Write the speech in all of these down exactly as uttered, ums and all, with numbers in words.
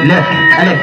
Leh, aleh.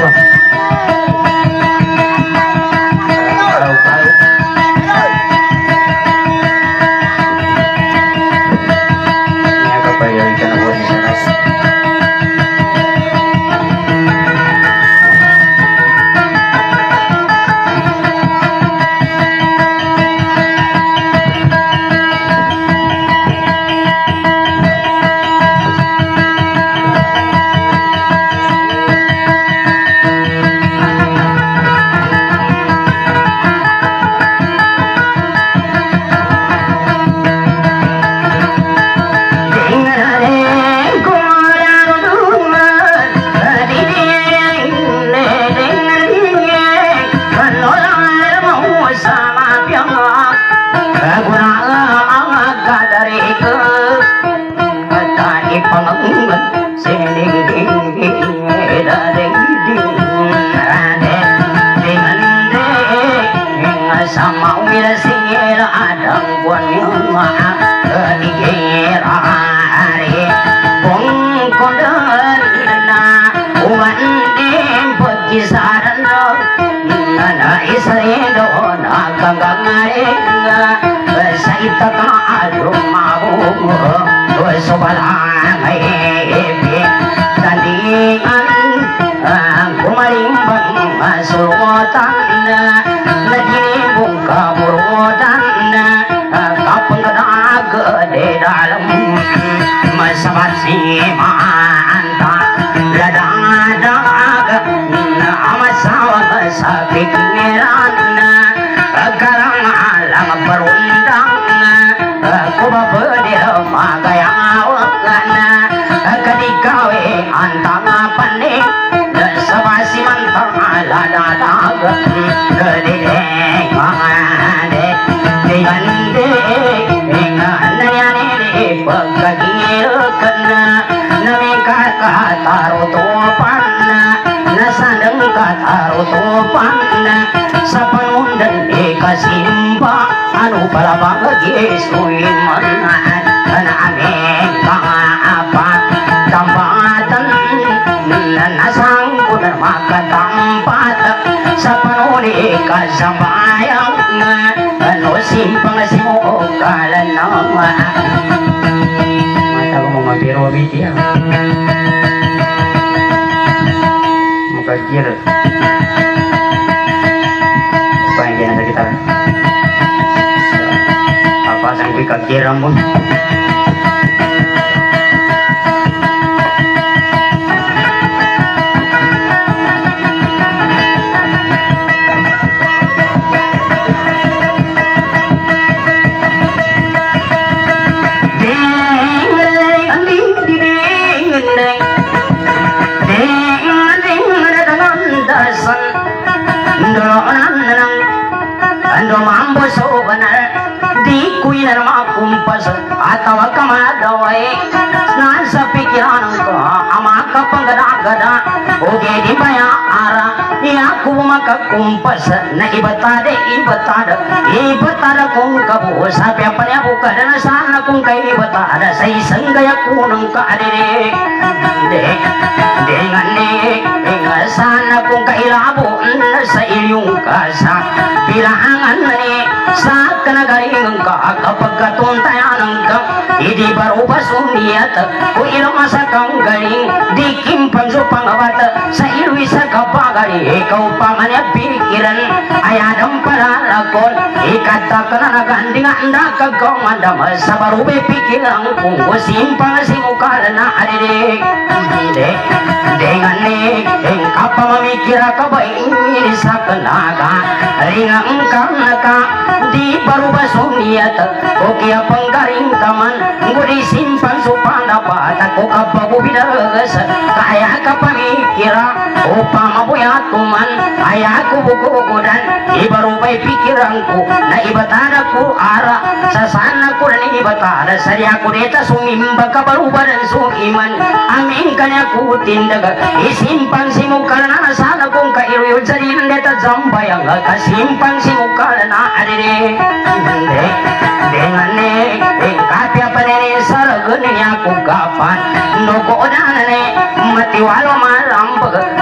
Nadi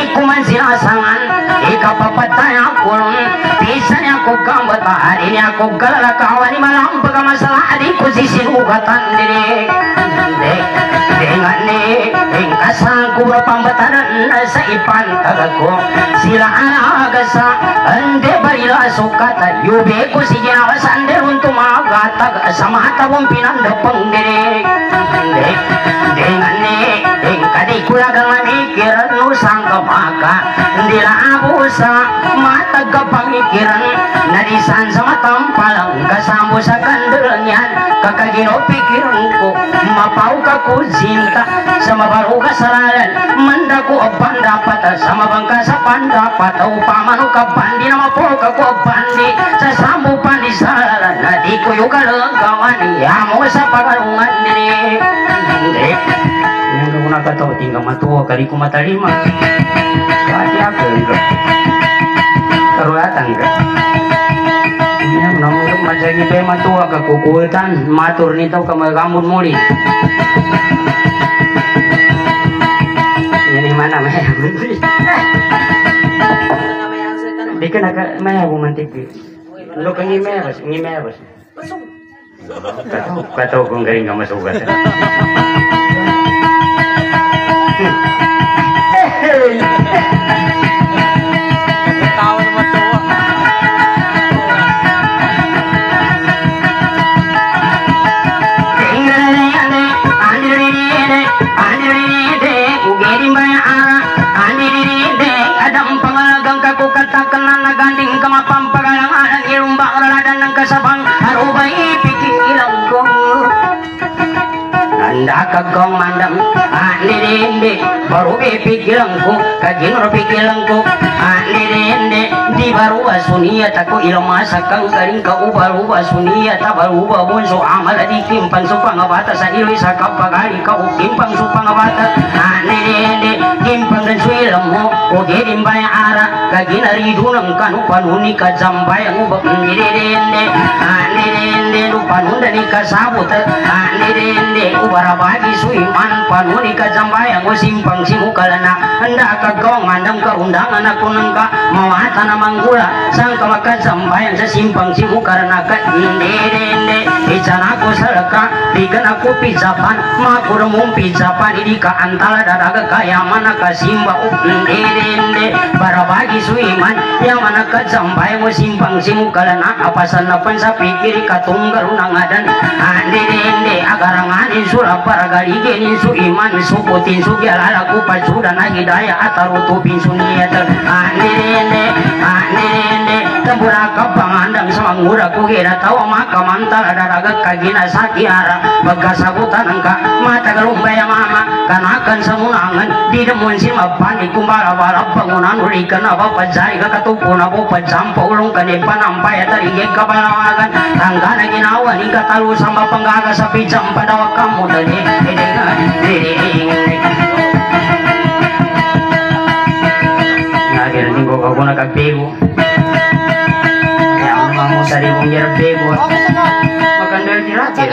ikuman sinasangan ikapapatay ako bisa niya ako kambatari niya ako kalalakawan ni malang pagkamasalah di ko sisinugatan diri dengan ni ingkasang ko pambataran sa ipantag ko sila agasa ande barila sukata yube ko si ginawasan de untuk magatag sa mata mong pinandapang diri dengan ni ingkadi kulagang mamikiran no sang kapaka ndila abusa matag kapamikiran nadisan sa matampalang kasambo sa kandelanyan kakagino pikiran ko mapau ka ko cinta sa mabaru kasalanan mandaku opan dapat sa mabangka sa pandapat upamano ka pandi na mapo ka ko pandi sa sambo pandi salaran na di ko yung kalagawan yamo sa pagarungan diri hindi yang ko nakataw tinggal matuwa kari ko matalima kati ako karuatan ka yang namun masagi pe matuwa ka kukutan matur nito ka magamun muli ini mana meh bikin agak meh bu mantik lu kan ini meh bos ini meh bos kata kata kong garing kamu suka kagong mandam andirinde baru pikirangku kajinur pikirangku andirinde di baru asunia tako ilmu sakang garing kau baru asunia tak baru babun so amal di kimpan supang abata sa ilwi sakap pagari kau kimpang supang abata andirinde kimpang dan suilmu oge dimbaya ara kajinari dunang kanu panuni kajambaya ngubak andirinde andirinde lupa nunda ni kasabut andirinde ubara bagi suiman panuni kajambaya ngo simpang simukalana hendak kagong mandam ka undangan aku nengka mawata na manggula sang kamaka jambayan sa simpang simukalana ka indende bicara aku salaka bigan aku pijapan makurumum pijapan ini ka antala daraga kaya mana ka simba indende para bagi suiman yang mana ka jambaya ngo simpang simukalana apasan napan sa pikiri katunggal unangadan indende agaranganin surapara galigin su iman su putin su gyalala ku pacudan hidayah atarutupin suniat andirende andirende tempura kapangandang samangura ku kira tawa maka mantal adaraga kagina sakiara bagasabutan angka mata galumbaya mama kanakan samunangan di demun simapan ikumbala balap bangunan urikan apa pajai kakatupun apa pajampa ulung kanepan ampaya tarigay kabalawagan tanggana ginawa ni katalu sama penggaga sa pijam pada kamu tadi akhirnya nih gua kau nak bego yang mau sari munyer bego makan dari tiratir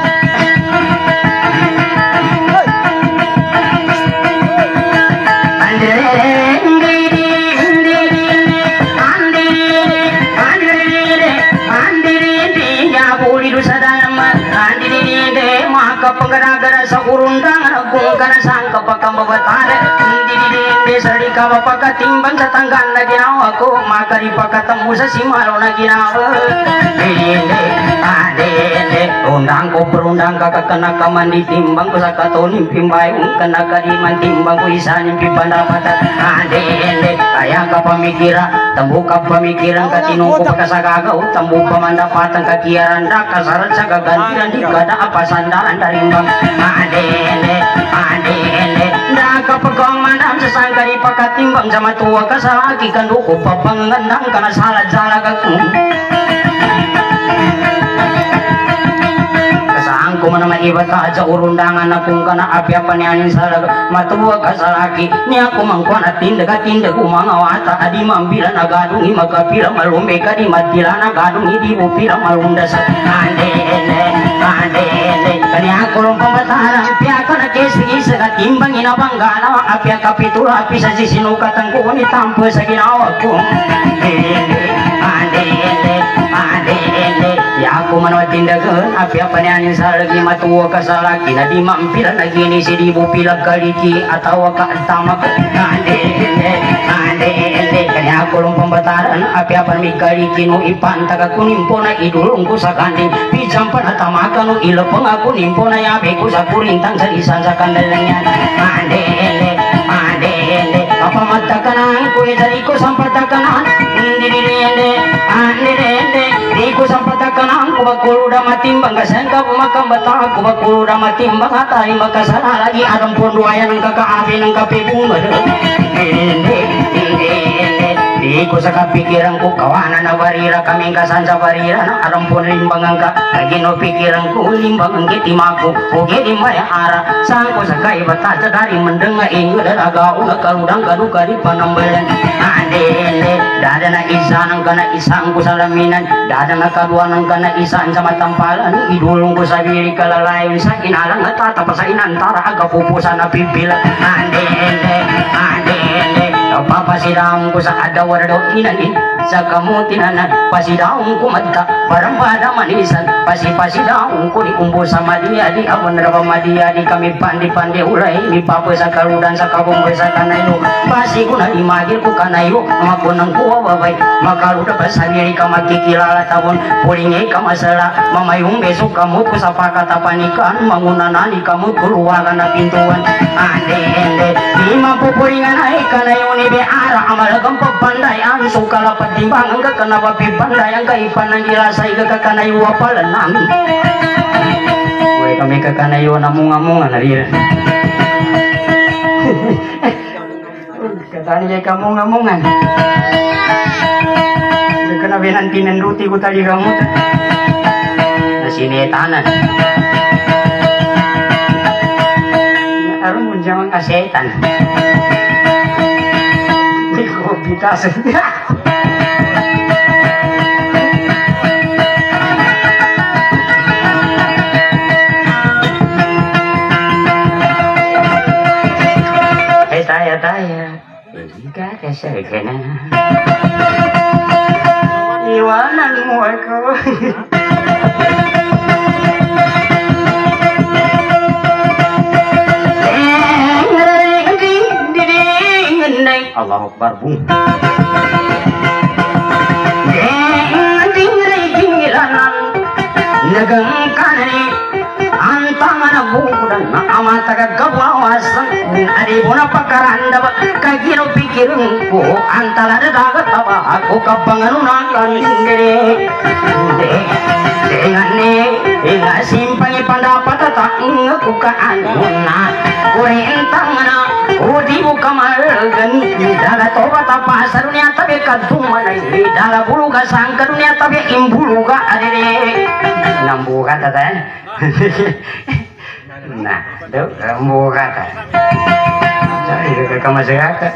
penggara-gara sa urundangan agung kana sangka pakambabatara hindi di sari ka mapakatimbang sa tanggan na ginawa ko makari pakatemu sa simaro na ginawa hindi adende undang ko perundang kakakana kaman ditimbang ko sa katonim pimbay kung kana kadiman timbang ko isanin pipandapatan adende kaya ka pamikira tambu ka pamikiran katinong ko pakasagagaw tambu pamandapatan kakiaran da kasarat sa gagantiran di kada apa sandaran dari adene adene da kapagong mandam sa sangkari pakatimbang sama tua kasalaki kanduko papangandang kana salat salagak kasang ko man maibat aja urundangan akong kana api apa nianin salag matuwa kasalaki ni ako mangkuan at tindaga tindag umangawata adi mambilan agadung imagapira malumbe ka di matilan agadung hindi upira malunda sa adene adene kani ako long pambatara piaka na segi sekat timbang ina banggana api kapitula api sa sisinukatan ko ni tampo sa ginawa ko ande ande ande ande ya aku menawat tindakan api apa ni anin sa lagi matuwa kasalaki na di mampilan lagi ni si dibu pilag kaliki atau ka tamak ande ande ande ande kanya aku lung pembataran api apa mi kaliki no ipan taga kunimpo na idulung ko sa kanding pijampan atamakan no ilepeng aku nimpo na yabe ko sa kurintang sa isan sa kandalangan ande ande ande ande apa mata kanan ko dari ko sampata kanan ande ande ande ande di ko sampata kanan ko bakuluda matimbang kasangka pumakam bata ko bakuluda matimbang atay makasala lagi aram pondo ayan ng kakaabi ng kapibunga ande ande di ko sa kapikiran ko kawanan na barira kaming kasan sa barira na arampon limbangan ka lagi no pikiran ko limbangan kitimako o gedi maya ara saan ko sa kaibata sa dari mendenga inyo dalagaw na karudang kaduka di panambalan ande ande dada na isa nang kana isang ko sa laminan dada na kadua nang kana isang sa matampalan idulong ko sa biri kalalayon sa inalang at tatapa sa inantara aga pupusan na pipila ande ande ande ande papasidaong ko sa adawar daw inanin sa kamutinan pasidaong ko madta parang pada manisan pasipasidaong ko di umbo sa madia di awan raba madia di kami pandi-pandi ulay ni papa sa karudan sa kabunggoy sa kanayo pasi ko na imagil ko kanayo makunang kuwa babay makaruda pa sa diri ka magkikilala tawon pulingay ka masala mamayong besok kamot ko sa pakatapanikan mangunanani kamot kuluwagan na pintuan ande ande di mapupuringan ay kanayo ni beara amalagang pagpandayan sukala patimbang ang kanapa pipandayan kaipan ng gilasay kakanayo palanan uy kami kakanayo na munga-munga na rin katani jay ka munga-mungan kanabinanti ng ruti ko tali kamot na sinetanan aron mo dyan mga kasetan hindi ko bitasan eh taya taya hindi ka kasya na iwanan mo ako Allahu Akbar bung nagang kanani antangan bukudan amata kagawasan aribo na pakaranda kagiro pikirku antala dagat apa aku kapanganunan kandire dengan ne dengan simpangi pendapat tak ngaku kaanuna kurentangana udi buka malgan dala toba tapa sarunya tabe kadumana dala buluga sangkarunya tabe imbuluga adere nambu kata tan nah tuh nambu kata cari ke masyarakat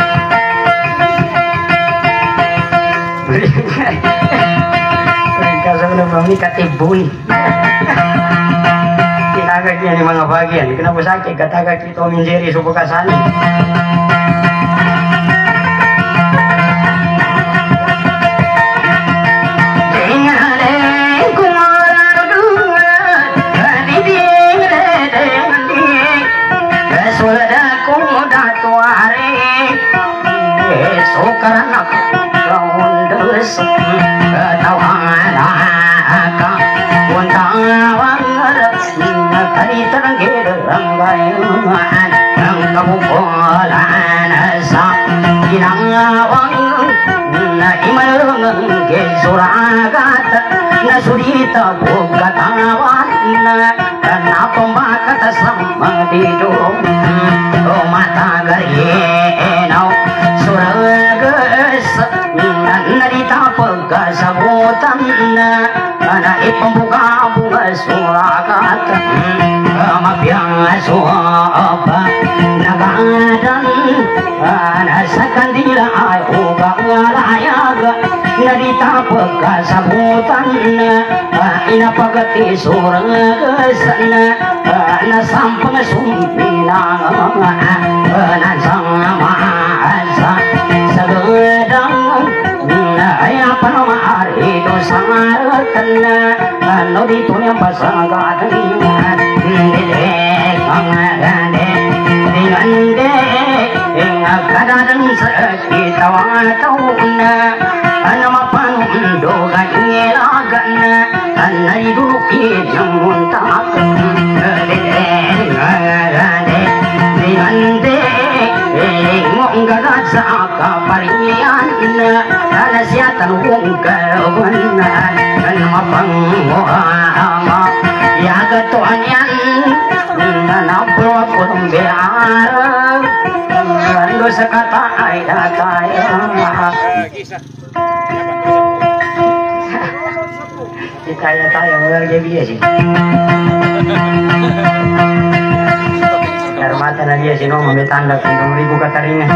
kasih udah bami katibun kagaknya di mga bagian kenapa sakit kataga kita menjadi suku kasani nasurita buka tawanan karena pembakat sama didung mata garienau suragas narita pegasabutan anak pembuka bunga suragat mabiang soba nagadan anak sakandila ayo galayaga narita pagkasabutan na inapagati surang kasana na sampang sumpi nan sama asa sagedang aya panamar itu sangartana anu ditunya pasangan dede kangade dinande kadang sakit tawa-tauna anama pandoga nyelagana anai dulu namun tak dede kangade dinande ngongga saka parian ana siatan wongkarwana anama pangoama ya ketuanyan nanapro kurumbear dosa kata aida taya kaya taya lagi biasa sih mata na dia sino mametanda kung ribu kataringa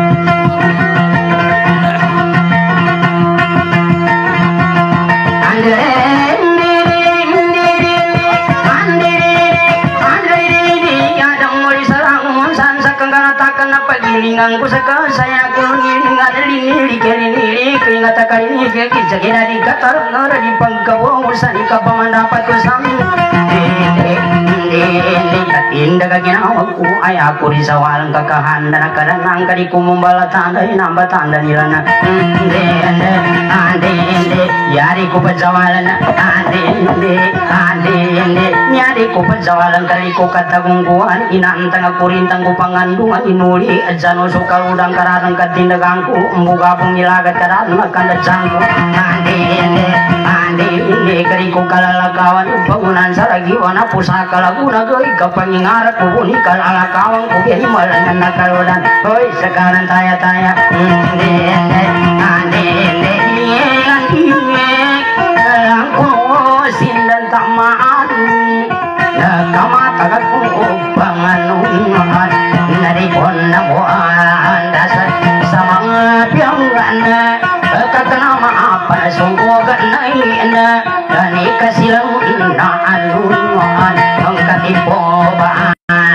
Gilingan ko sa kasaya ko gilingan linili kelinili keringat kali ke kijagina di katar ngara di pagkawo usani ka pamandapat ko sami inda ka ginawa ko ay ako rin sa walang kakahanda na karanang kadi ko mumbala tanda inamba tanda nila na ande ande ande ande yari ko pa jawalan ande ande ande ande yari ko pa jawalan kali ko katagungguan inantang ako rin tang ko pangandungan inuli adjano sukal udang kararang katindagang ko umbuga pumilagat kararang magkandadjang ko ande ande ande ande kali ko kalalagawan upangunan sa ragiwan na pusaka laguna gay kapanging ngarap ko ni kalalakawang ko biya himalan na nakarolan hoy sakaran taya taya ande ande ande ande ande alang ko sindan tamaan nakamatagat ko panganunan narikon na mo andasat sa mga piyangan katanama apa sunggugan na ina gani kasilang naalunan ang katipo ba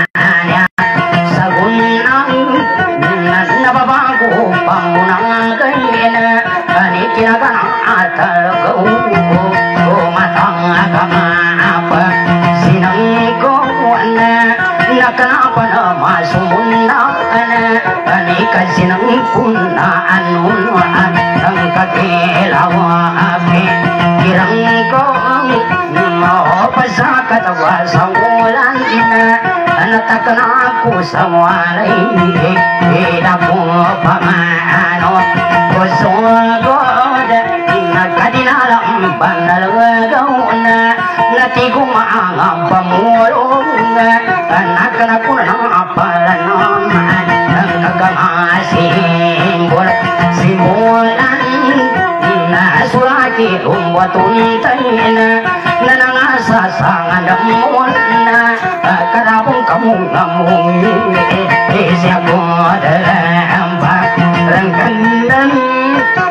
kinakanang atal ko kumatang apa sinang ko na nakanapa na masumunda na ni kasinang kuna anuan ang kakilawa api kirang ko mapasa katawa sa ulan na natakan ako sa walay ina ko pamano kusog nagkadinalang panalagaw na natigo maang pamulong na anak na ko ng apalanon ang nagkamasimbol simulan na sulaki umwatuntay na nanangasasangan damon na karabong kamong namong isya ko dalampak rangkandan